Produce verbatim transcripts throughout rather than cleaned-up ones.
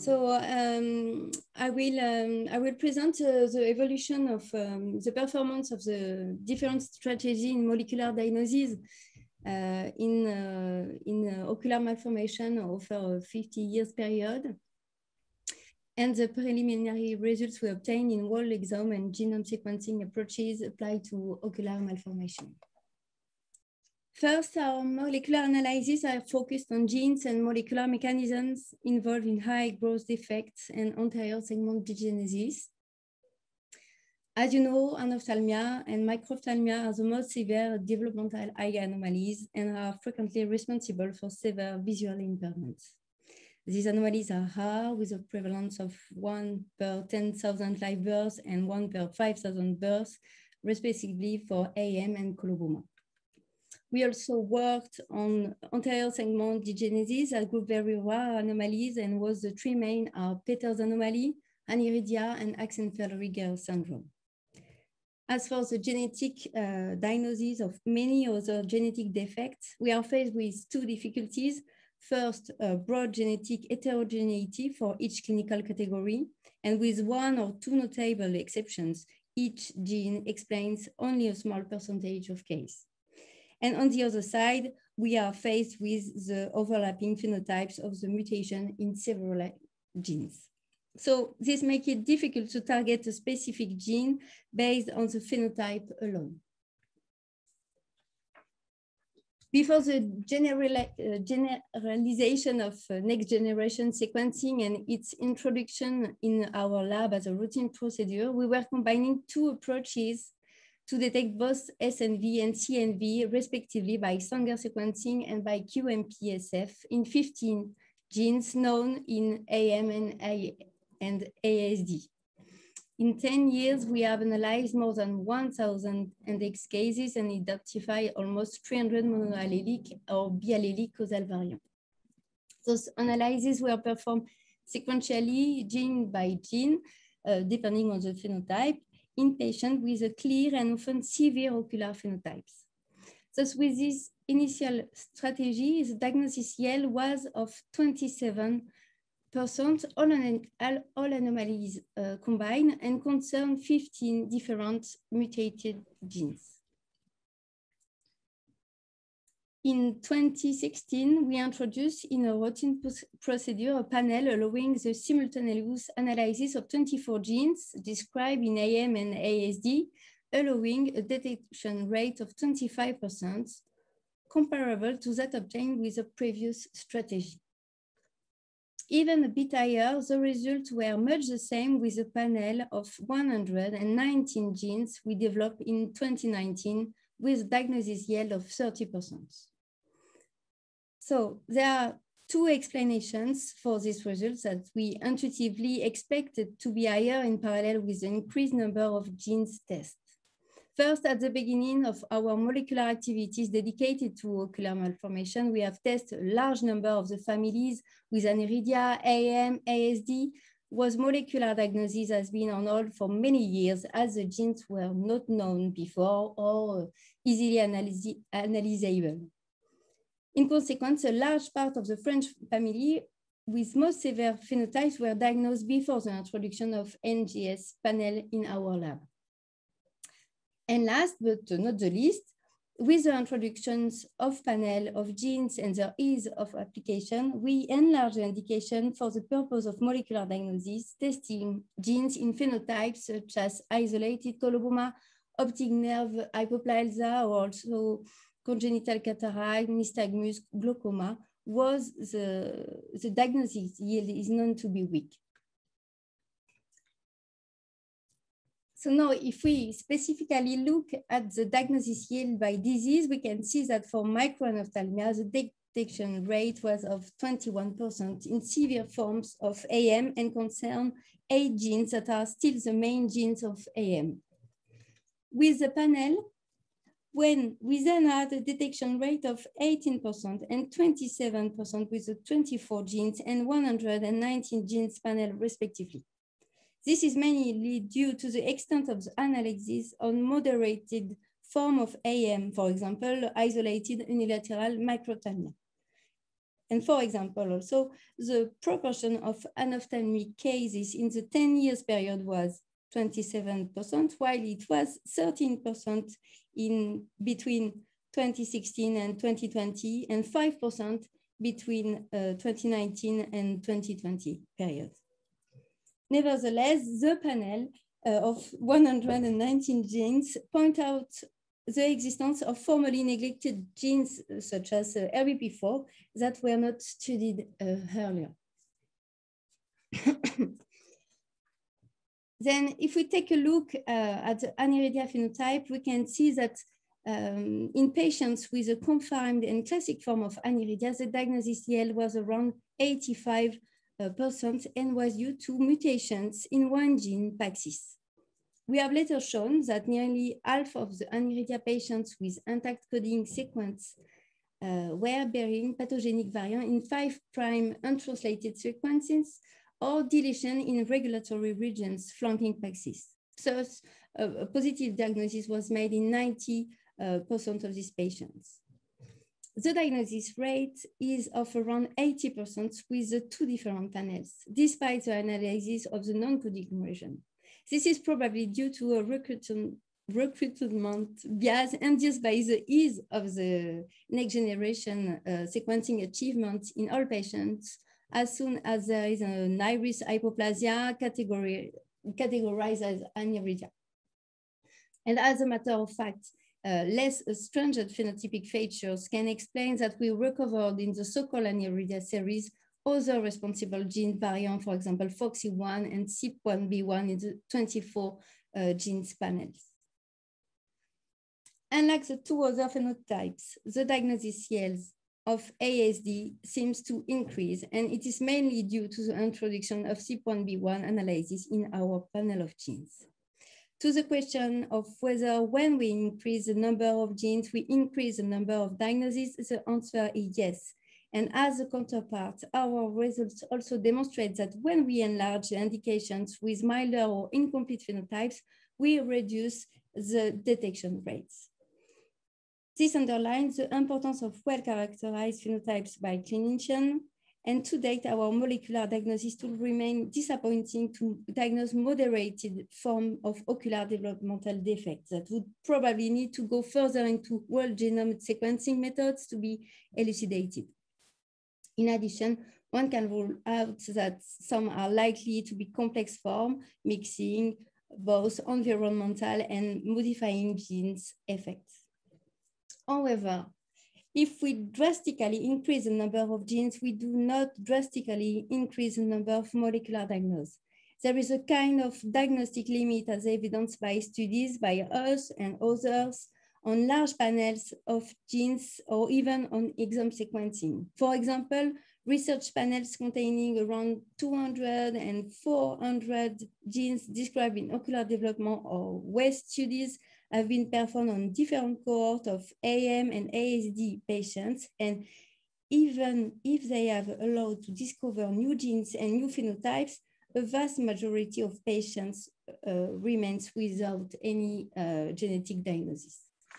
So um, I will um, I will present uh, the evolution of um, the performance of the different strategy in molecular diagnosis uh, in uh, in uh, ocular malformation over a fifty years period, and the preliminary results we obtained in whole exome and genome sequencing approaches applied to ocular malformation. First, our molecular analyses are focused on genes and molecular mechanisms involved in high growth defects and anterior segment degenesis. As you know, anophthalmia and microphthalmia are the most severe developmental eye anomalies and are frequently responsible for severe visual impairments. These anomalies are rare, with a prevalence of one per ten thousand live births and one per five thousand births, respectively, for A M and coloboma. We also worked on anterior segment degenesis as group very rare anomalies, and was the three main are Peters anomaly, aniridia, and Axenfeld-Rieger syndrome. As for the genetic uh, diagnosis of many other genetic defects, we are faced with two difficulties. First, a broad genetic heterogeneity for each clinical category, and with one or two notable exceptions, each gene explains only a small percentage of cases. And on the other side, we are faced with the overlapping phenotypes of the mutation in several genes. So this makes it difficult to target a specific gene based on the phenotype alone. Before the general, uh, generalization of uh, next generation sequencing and its introduction in our lab as a routine procedure, we were combining two approaches to detect both S N V and C N V, respectively, by Sanger sequencing and by Q M P S F in fifteen genes known in A M and, A and A S D. In ten years, we have analyzed more than one thousand index cases and identified almost three hundred monoallelic or biallelic causal variants. Those analyses were performed sequentially, gene by gene, uh, depending on the phenotype, in patients with a clear and often severe ocular phenotypes. Thus, with this initial strategy, the diagnosis yield was of twenty-seven percent, all, all, all anomalies uh, combined, and concern fifteen different mutated genes. In twenty sixteen, we introduced in a routine procedure a panel allowing the simultaneous analysis of twenty-four genes described in A M and A S D, allowing a detection rate of twenty-five percent, comparable to that obtained with a previous strategy. Even a bit higher, the results were much the same with a panel of one hundred nineteen genes we developed in twenty nineteen with a diagnosis yield of thirty percent. So there are two explanations for these results that we intuitively expected to be higher in parallel with the increased number of genes tested. First, at the beginning of our molecular activities dedicated to ocular malformation, we have tested a large number of the families with aniridia, A M, A S D, whose molecular diagnosis has been on hold for many years as the genes were not known before or easily analyzable. In consequence, a large part of the French family with most severe phenotypes were diagnosed before the introduction of N G S panel in our lab. And last but not the least, with the introductions of panel of genes and their ease of application, we enlarge the indication for the purpose of molecular diagnosis, testing genes in phenotypes such as isolated coloboma, optic nerve hypoplasia, or also congenital cataract, nystagmus, glaucoma, was the, the diagnosis yield is known to be weak. So now, if we specifically look at the diagnosis yield by disease, we can see that for microanophthalmia, the detection rate was of twenty-one percent in severe forms of A M and concern eight genes that are still the main genes of A M. With the panel, when we then had a detection rate of eighteen percent and twenty-seven percent with the twenty-four genes and one hundred nineteen genes panel respectively. This is mainly due to the extent of the analysis on moderated form of A M, for example, isolated unilateral microphthalmia. And for example, also the proportion of anophthalmic cases in the ten years period was twenty-seven percent, while it was thirteen percent in between twenty sixteen and twenty twenty, and five percent between uh, twenty nineteen and twenty twenty period. Nevertheless, the panel uh, of one hundred nineteen genes point out the existence of formerly neglected genes such as uh, R B P four that were not studied uh, earlier. Then if we take a look uh, at the aniridia phenotype, we can see that um, in patients with a confirmed and classic form of aniridia, the diagnosis yield was around eighty-five percent and was due to mutations in one gene, P A X I S. We have later shown that nearly half of the aniridia patients with intact coding sequence uh, were bearing pathogenic variant in five prime untranslated sequences or deletion in regulatory regions flanking P A X I S. Thus, a, a positive diagnosis was made in ninety percent uh, of these patients. The diagnosis rate is of around eighty percent with the two different panels, despite the analysis of the non-coding region. This is probably due to a recruitment, recruitment bias induced by the ease of the next generation uh, sequencing achievement in all patients as soon as there is an iris hypoplasia category, categorized as aniridia. And as a matter of fact, uh, less stringent phenotypic features can explain that we recovered in the so-called aniridia series other responsible gene variant, for example, F O X Y one and C Y P one B one in the twenty-four uh, genes panels. Unlike the two other phenotypes, the diagnosis yields of A S D seems to increase, and it is mainly due to the introduction of C Y P one B one analysis in our panel of genes. To the question of whether when we increase the number of genes, we increase the number of diagnoses, the answer is yes. And as a counterpart, our results also demonstrate that when we enlarge the indications with milder or incomplete phenotypes, we reduce the detection rates. This underlines the importance of well-characterized phenotypes by clinicians, and to date, our molecular diagnosis tool remain disappointing to diagnose moderated form of ocular developmental defects that would probably need to go further into whole genome sequencing methods to be elucidated. In addition, one can rule out that some are likely to be complex form, mixing both environmental and modifying genes effects. However, if we drastically increase the number of genes, we do not drastically increase the number of molecular diagnoses. There is a kind of diagnostic limit as evidenced by studies by us and others on large panels of genes or even on exome sequencing. For example, research panels containing around two hundred and four hundred genes described in ocular development or waste studies have been performed on different cohorts of A M and A S D patients. And even if they have allowed to discover new genes and new phenotypes, a vast majority of patients uh, remains without any uh, genetic diagnosis.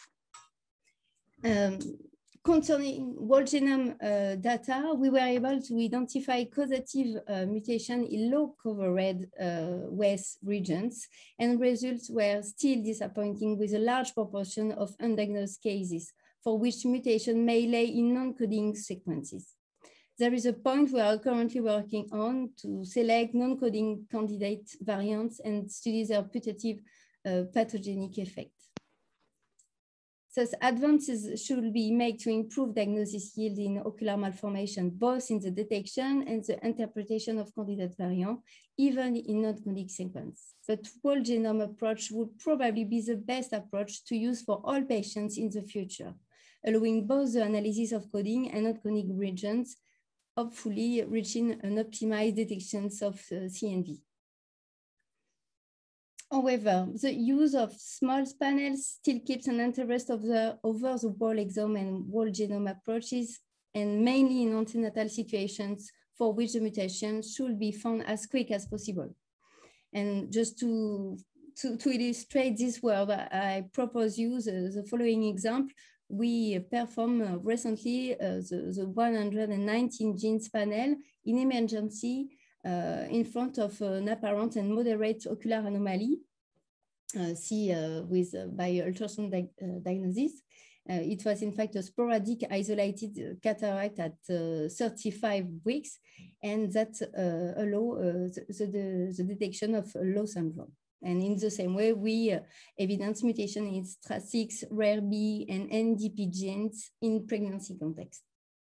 Um, concerning whole genome uh, data, we were able to identify causative uh, mutation in low coverage uh, West regions, and results were still disappointing with a large proportion of undiagnosed cases for which mutation may lay in non-coding sequences. There is a point we are currently working on to select non-coding candidate variants and study their putative uh, pathogenic effect. Thus, advances should be made to improve diagnosis yield in ocular malformation, both in the detection and the interpretation of candidate variant, even in non-coding sequence. But whole genome approach would probably be the best approach to use for all patients in the future, allowing both the analysis of coding and non-coding regions, hopefully reaching an optimized detection of uh, C N V. However, the use of small panels still keeps an interest of the, over the whole exome and whole genome approaches, and mainly in antenatal situations for which the mutation should be found as quick as possible. And just to, to, to illustrate this word, I propose you the, the following example. we performed uh, recently uh, the, the one hundred nineteen genes panel in emergency uh, in front of an apparent and moderate ocular anomaly, uh, see uh, with uh, by ultrasound di uh, diagnosis. Uh, it was in fact a sporadic isolated cataract at uh, thirty-five weeks, and that uh, allow uh, the, the, the detection of Lowe syndrome. And in the same way, we uh, evidence mutation in S T R A six, rare B, and N D P genes in pregnancy context.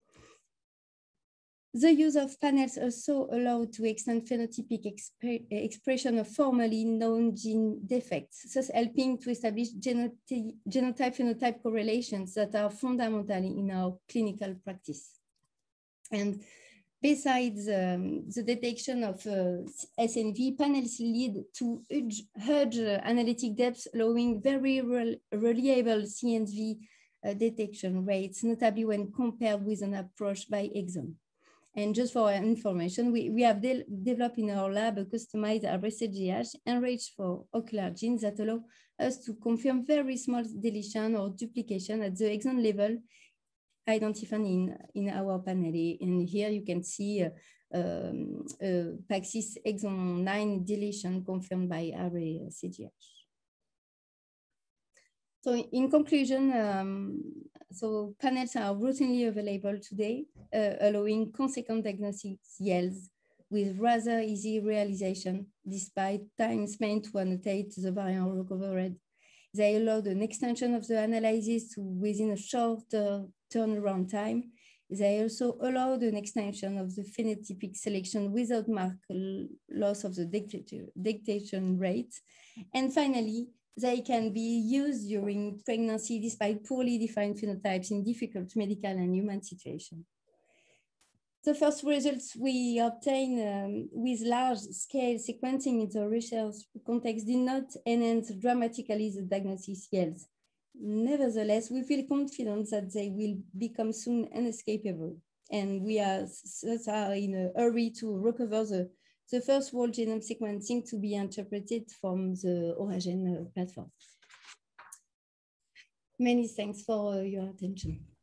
The use of panels also allowed to extend phenotypic exp expression of formerly known gene defects, thus helping to establish genotype-phenotype correlations that are fundamental in our clinical practice. And besides um, the detection of uh, S N V, panels lead to huge, huge uh, analytic depth, allowing very re reliable C N V uh, detection rates, notably when compared with an approach by exome. And just for information, we, we have de developed in our lab a customized R S A G H enriched for ocular genes that allow us to confirm very small deletion or duplication at the exon level identified in, in our panel. And here you can see uh, um, uh, Paxis exon nine deletion confirmed by R S A G H. So in conclusion, um, so panels are routinely available today, uh, allowing consequent diagnostic yields with rather easy realization, despite time spent to annotate the variant recovered. They allow an extension of the analysis to within a short uh, turnaround time. They also allow an extension of the phenotypic selection without marked loss of the dictation rate. And finally, they can be used during pregnancy despite poorly defined phenotypes in difficult medical and human situations. The first results we obtained um, with large-scale sequencing in the research context did not enhance dramatically the diagnosis yields. Nevertheless, we feel confident that they will become soon inescapable, and we are, are in a hurry to recover the the first whole genome sequencing to be interpreted from the Oragen platform. Many thanks for your attention.